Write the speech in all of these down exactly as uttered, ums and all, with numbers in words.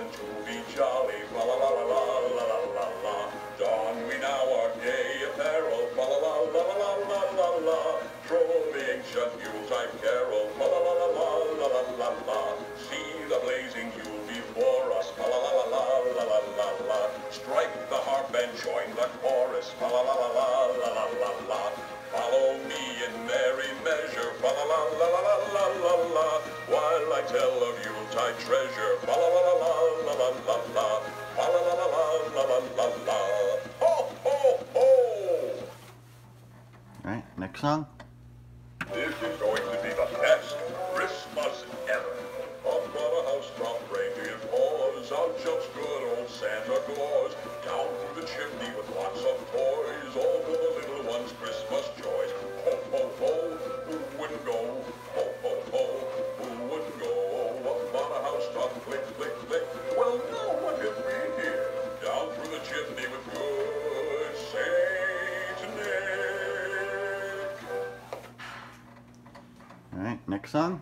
and to be jolly, fa la la la la la la la la. Don we now our gay apparel, fa la la la la la la la la. Troll the ancient Yuletide carol, fa la la la la la la la la. See the blazing Yule before us, fa la la la la la la la la. Strike the harp and join the chorus, fa la la la la la la la la. Follow me in merry measure, fa la la la la la la la la. While I tell of Yuletide treasure, fa la la la la la la la la. Fa la la la la la la la la. Ho ho ho! All right, next song. This is going to be the best Christmas ever. Up on a housetop, reindeer paws, out jumps good old Santa Claus. Down through the chimney with lots of toys, all for the little ones' Christmas joys. Ho, ho, ho, who wouldn't go? Ho, ho, ho, who wouldn't go? Up on a housetop, click, click, click. Well, now what have we here? Down through the chimney with good Saint Nick. All right, next song.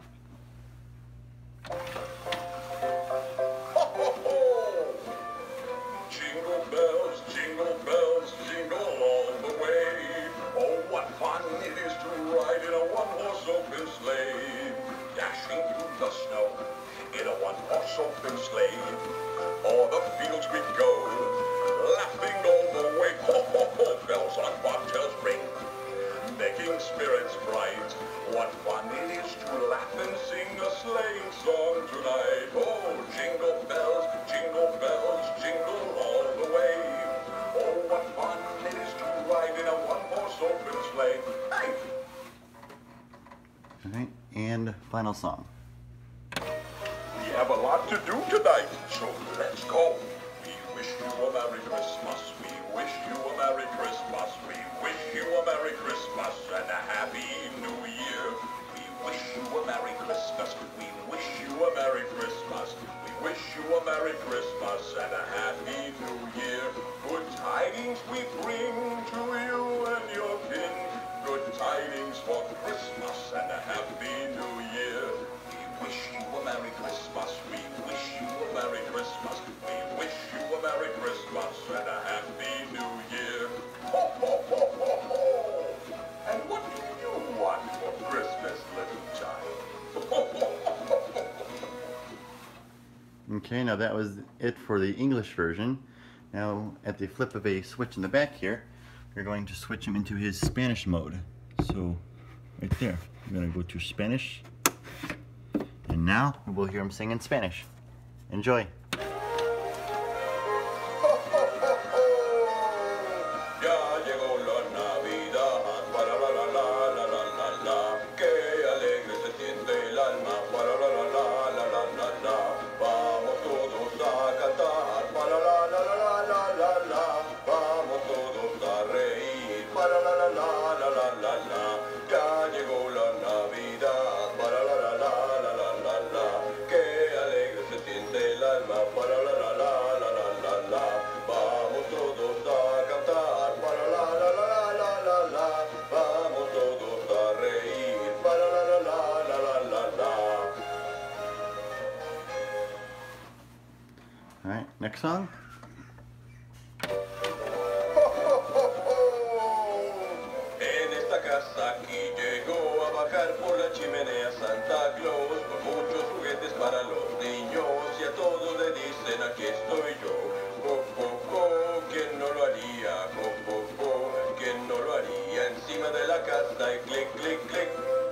Jingle bells, jingle bells, jingle all the way. Oh, what fun it is to ride in a one-horse open sleigh. Dashing through the snow in a one-horse open sleigh. O'er the fields we go, laughing all the way. Ho, ho, ho, bells on bobtails ring, making spirits bright. What fun it is to laugh and sing a sleighing song tonight. Oh, jingle bells, jingle bells, jingle all the way. Oh, what fun it is to ride in a one-horse open sleigh. Hey! All right, and final song. We have a lot to do tonight, so let's go. We wish you a Merry Christmas. We wish you a Merry Christmas. We wish you a Merry Christmas and a Happy New Year. We wish you a Merry Christmas. We wish you a Merry Christmas. We wish you a Merry Christmas and a Happy New Year. Good tidings we bring to you and your kin. Good tidings for Christmas and a Happy New Year. We wish you a Merry Christmas. We wish you a Merry Christmas. We wish you a Merry Christmas and a Happy New Year. Ho, ho, ho, ho, ho! And what do you want for Christmas, little child? Ho, ho, ho, ho, ho. Okay, now that was it for the English version. Now, at the flip of a switch in the back here, we're going to switch him into his Spanish mode. So, right there, we're going to go to Spanish. And now, we'll hear him sing in Spanish. Enjoy. Alright, next song. En esta casa aquí llegó a bajar por la chimenea Santa Claus con muchos juguetes para los niños y a todos le dicen aquí estoy yo. Jo, jo, jo, ¿quién no lo haría? Jo, jo, jo, ¿quién no lo haría? Encima de la casa y clic, clic, clic.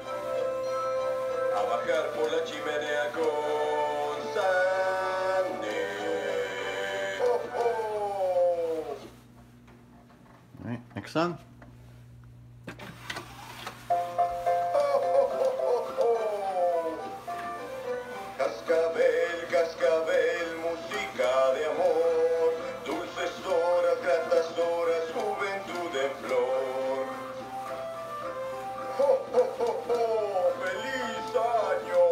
A bajar por la chimenea con San Nick. Ho, ho. Alright, next song. Cascabel, cascabel, música de amor, dulces horas, gratas horas, juventud en flor. ¡Ho, ho, ho, ho! ¡Feliz año!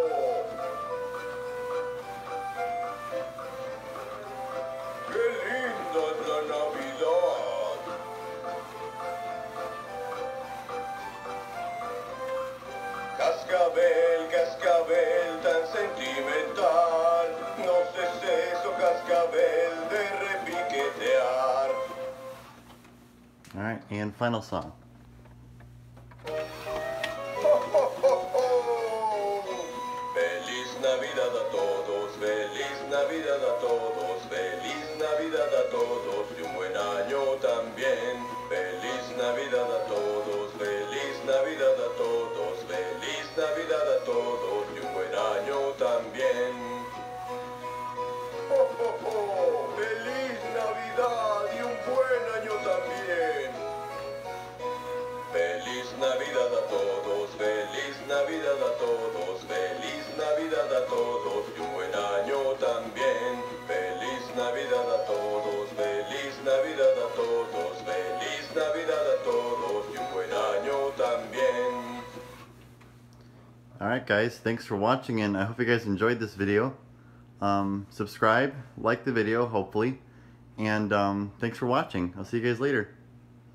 ¡Qué linda es la Navidad! Cascabel, cascabel tan sentimental, no sé si eso, cascabel. and final song. Feliz Navidad a todos, feliz Navidad a todos, feliz Navidad a todos y un buen año también. Feliz Navidad a todos, feliz Navidad a todos, feliz Navidad a todos y un buen año también. ¡Oh, oh, oh! ¡Feliz Navidad y un buen año también! Feliz Navidad a todos, feliz Navidad a todos, feliz Navidad a todos y un buen año también. Feliz Navidad a todos, feliz Navidad a todos, feliz Navidad a todos y un buen año también. Alright guys, thanks for watching, and I hope you guys enjoyed this video. Um, subscribe, like the video hopefully, and um, thanks for watching. I'll see you guys later.